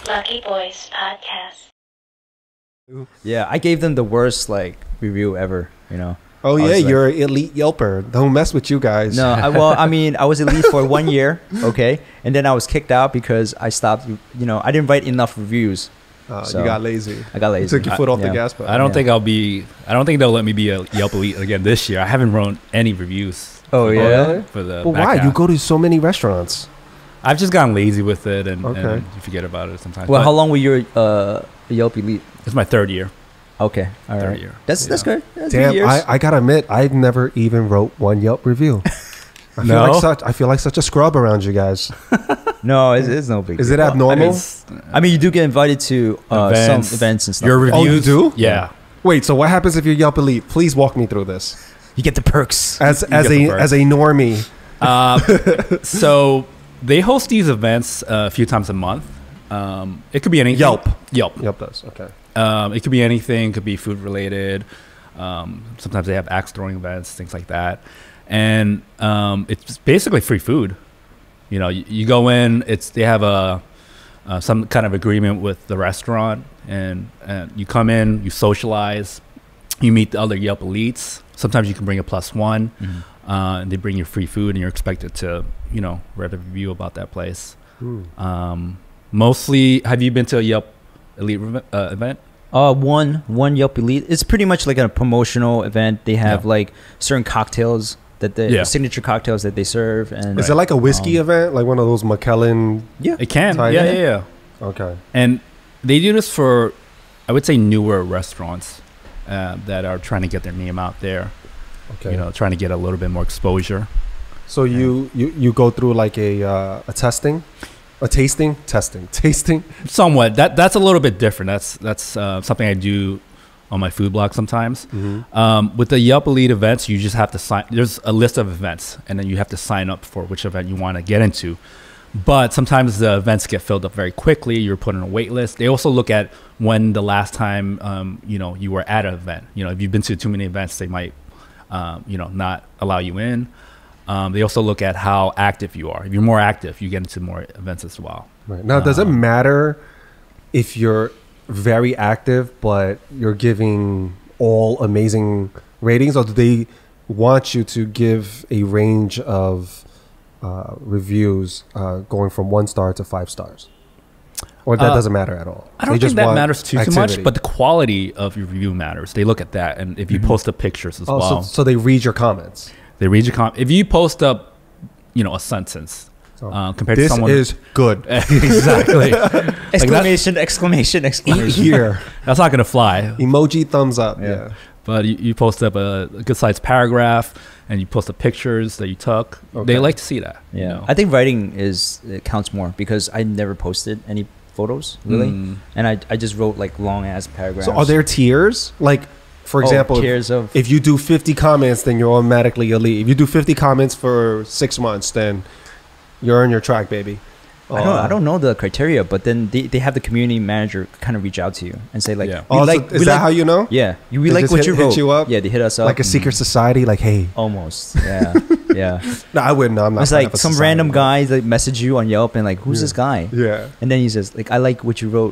Lucky Boys Podcast. Yeah, I gave them the worst like review ever. Oh I yeah, was like- you're an elite Yelper. Don't mess with you guys. No, I was elite for 1 year, okay, and then I was kicked out because I stopped. I didn't write enough reviews. So You got lazy. I got You lazy. took your foot off the Yeah. gas pedal. I don't Yeah. think I don't think they'll let me be a Yelp Elite again this year. I haven't wrote any reviews Oh yeah. really? for the. But back why? half. You go to so many restaurants. I've just gotten lazy with it, and Okay. you forget about it sometimes. Well, But how long were you Yelp elite? It's my third year. Okay, all Third right. year. That's Yeah. good. That's Damn, 3 years. I gotta admit, I've never even wrote one Yelp review. No? I feel like such a scrub around you guys. No, it's no big. Is deal. it abnormal? I mean, you do get invited to some Events. events and stuff. Your Oh, you reviews? do? Yeah. Wait, so what happens if you're Yelp Elite? Please walk me through this. You get the perks. As get the perks. as a normie. So they host these events a few times a month. It could be anything. Yelp. Yelp. Does. Okay. It could be anything. Could be food related. Sometimes they have axe throwing events, things like that, and it's basically free food. You go in. They have some kind of agreement with the restaurant, and you come in, you socialize, you meet the other Yelp elites. Sometimes you can bring a +1, and they bring you free food, and you're expected to write a review about that place. Mostly, have you been to a Yelp elite event? One Yelp elite. It's pretty much like a promotional event. They have Yeah. like certain cocktails that signature cocktails that they serve, and Is it like a whiskey event? Like one of those McKellen? It can. Tight. Yeah. Okay. And they do this for, I would say, newer restaurants that are trying to get their name out there. Okay. Trying to get a little bit more exposure. So you go through like a tasting. Somewhat. That's a little bit different. That's something I do on my food blog sometimes. With the Yelp Elite events, you just have to sign. There's a list of events, and then you have to sign up for which event you want to get into. But sometimes the events get filled up very quickly. You're put on a wait list. They also look at when the last time you were at an event. If you've been to too many events, they might not allow you in. They also look at how active you are. If you're more active, you get into more events as well. Right. Now, does it matter if you're very active, but you're giving all amazing ratings, or do they want you to give a range of reviews going from 1 star to 5 stars? Or that doesn't matter at all? I don't They think just that want matters too much, activity? but the quality of your review matters. They look at that, and if you post the pictures as Oh, well, so they read your comments. they read your if you post up, a sentence compared to This someone is good. exactly exclamation! Eat here. that's not gonna fly. Emoji thumbs up. Yeah. But you post up a good sized paragraph, and you post the pictures that you took. Okay. They like to see that. Yeah, I think writing it counts more because I never posted any photos really, and I just wrote like long ass paragraphs. So are there tiers? Like, for example, tiers of if you do 50 comments, then you're automatically elite. If you do 50 comments for 6 months, then you're on your track, baby. I don't know the criteria, but then they have the community manager kind of reach out to you and say like, Yeah. Oh, so is that how you know? Yeah, we They like just what you hit wrote. you up? Yeah, they hit us up. Like a secret society? Like, hey. Almost. Yeah, yeah. No, I wouldn't. No, I'm not. It's part like of a some society, random but- guy that message you on Yelp and like, who's Yeah. this guy? Yeah. And then he says like, I like what you wrote.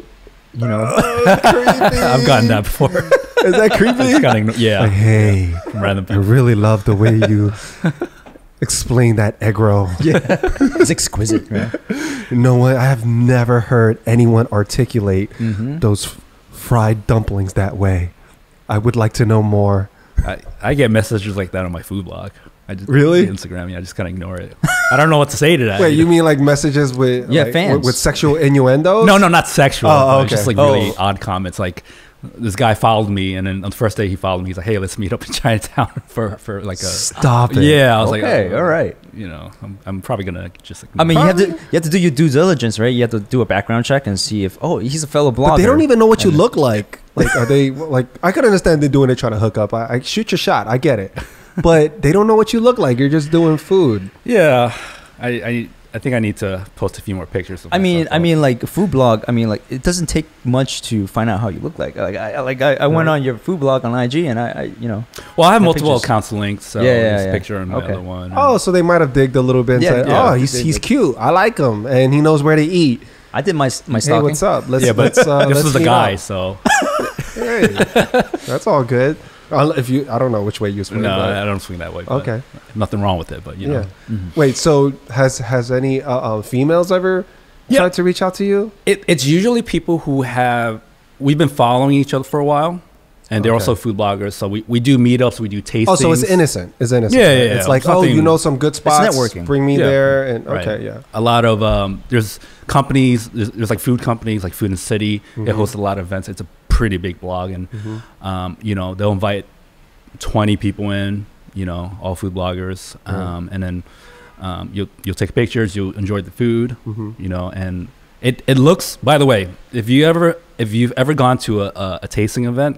I've gotten that before. Is that creepy? It's kinda yeah, Like, hey, from random I people. really love the way you explain that egg roll. It's exquisite, right? You know what? I have never heard anyone articulate those fried dumplings that way. I would like to know more. I get messages like that on my food blog. I just Really? Instagram. Yeah, I just kind of ignore it. I don't know what to say to that. Wait, you mean like messages with fans. with sexual innuendos? No, not sexual. Oh, It's just okay. like really odd comments. Like this guy followed me, and then on the first day he followed me. He's like, "Hey, let's meet up in Chinatown for like a." Stop it. Yeah, I was Okay, like, all right. I'm probably gonna just. I mean, ignore you have to do your due diligence, right? You have to do a background check and see if he's a fellow blogger. But they don't even know what you look like. Like, are they like? I could understand they doing it trying to hook up. I shoot your shot. I get it, but they don't know what you look like. You're just doing food. Yeah, I think I need to post a few more pictures. Of myself. I mean, like food blog. I mean, like it doesn't take much to find out how you look like. I went on your food blog on IG, and I Well, I have the multiple pictures. accounts linked. So Yeah, this yeah. picture and my Okay. other one. Oh, so they might have digged a little bit and Yeah, said, yeah. "Oh, he's cute. I like him, and he knows where to eat." I did my Hey, stalking. what's up? Let's Yeah, but let's this let's was the meet guy, up. so Hey, that's all good. If you, I don't know which way you swing. no, but- I don't swing that way. But okay. nothing wrong with it, but you know. Yeah. Wait. So has any females ever Yeah. tried to reach out to you? It's usually people who we've been following each other for a while, and they're Okay. also food bloggers. So we do meetups, we do tastings. Oh, so it's innocent. It's innocent. Yeah, right? yeah, yeah. It's like, It's nothing- you know some good spots. networking. Bring me Yeah. there. And Right. okay, yeah. A lot of there's companies, there's like food companies like Food and City. They Mhm. host a lot of events. It's a pretty big blog, and Mhm. you know, they'll invite 20 people in, you know, all food bloggers, Right. and then you'll take pictures, you'll enjoy the food, Mhm. you know, and it looks. By the way, if you've ever gone to a tasting event,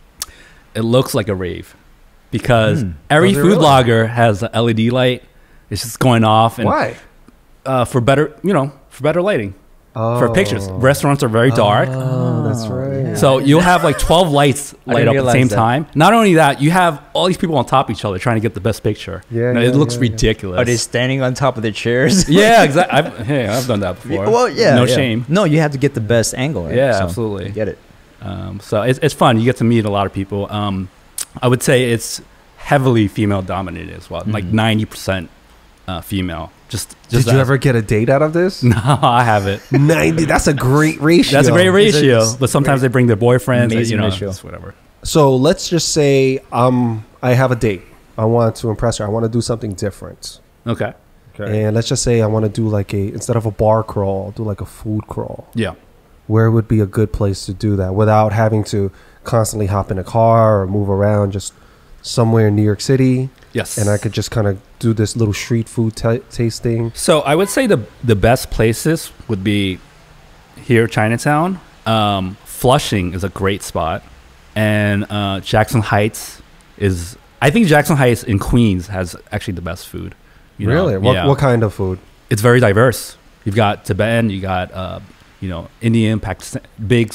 it looks like a rave, because every Does it food really? blogger has an LED light. It's just going off, and Why? for better lighting. For pictures. Oh. Restaurants are very dark. Oh, that's right. yeah. So you'll have like 12 lights I light didn't up at the realize same that. time. Not only that, you have all these people on top of each other trying to get the best picture. Yeah, No, yeah, it looks yeah, yeah. ridiculous. Are they standing on top of their chairs? Yeah, exactly. Hey, I've done that before. Well, yeah. No yeah. shame. No, you have to get the best angle. Right? Yeah, So, absolutely. Get it. So it's fun. You get to meet a lot of people. I would say it's heavily female dominated as well. Like 90% female. Just Did you ever get a date out of this? No, I haven't. 90. That's a great ratio. That's a great It's a- ratio. it's But sometimes they bring their boyfriends. Amazing You know, ratio. it's whatever. So let's just say I have a date. I want to impress her. I want to do something different. Okay. And let's just say I want to do like instead of a bar crawl, I'll do like a food crawl. Yeah. Where would be a good place to do that without having to constantly hop in a car or move around? Just somewhere in New York City, Yes. and I could just kind of do this little street food tasting. So I would say the best places would be here, Chinatown. Flushing is a great spot, and Jackson Heights is. I think Jackson Heights in Queens has actually the best food. You know? Really? What kind of food? It's very diverse. You've got Tibetan, you got Indian, Pakistan, big,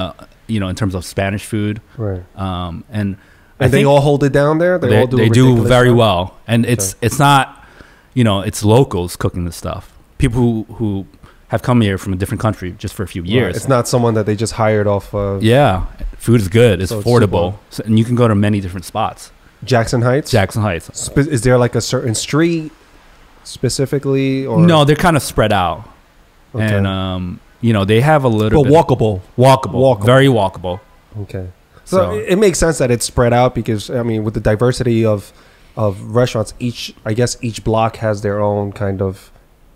in terms of Spanish food, Right. and I And they think all hold it down there. They all do. they a do ridiculous very job? well, and it's not, it's locals cooking this stuff. People who have come here from a different country just for a few Right. years. It's not someone that they just hired off of Yeah, food is good. It's So it's affordable, and you can go to many different spots. Jackson Heights. Jackson Heights. Is there like a certain street specifically, or No, they're kind of spread out, Okay. and they have a little but bit walkable? walkable, very walkable. Okay. So, So- it makes sense that it's spread out because I mean, with the diversity of restaurants, each block has their own kind of.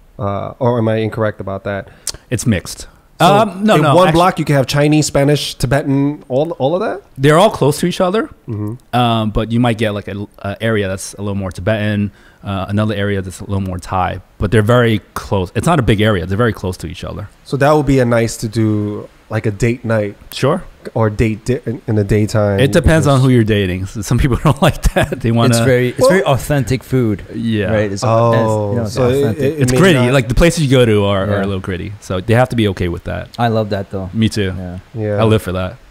Or am I incorrect about that? It's mixed. So No, in no. one actually, block you can have Chinese, Spanish, Tibetan, all of that. they're all close to each other, Mm-hmm. but you might get like a area that's a little more Tibetan, another area that's a little more Thai, but they're very close. It's not a big area. They're very close to each other. So that would be a nice to do like a date night Sure. or in the daytime. It depends on because- who you're dating. Some people don't like that. They want It's to. very authentic food. Yeah. Right. It's, Oh, it's so authentic. It's may gritty. not- Like the places you go to are Yeah. a little gritty. So they have to be okay with that. I love that though. Me too. Yeah. yeah. I live for that.